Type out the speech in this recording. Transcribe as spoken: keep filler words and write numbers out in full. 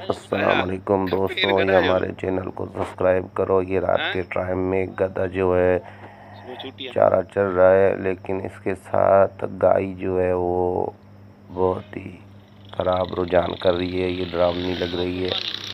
अस्सलाम वालेकुम दोस्तों, ये हमारे चैनल को सब्सक्राइब करो। ये रात के टाइम में गधा जो है चारा चल रहा है, लेकिन इसके साथ गाय जो है वो बहुत ही ख़राब रुझान कर रही है। ये डरावनी लग रही है।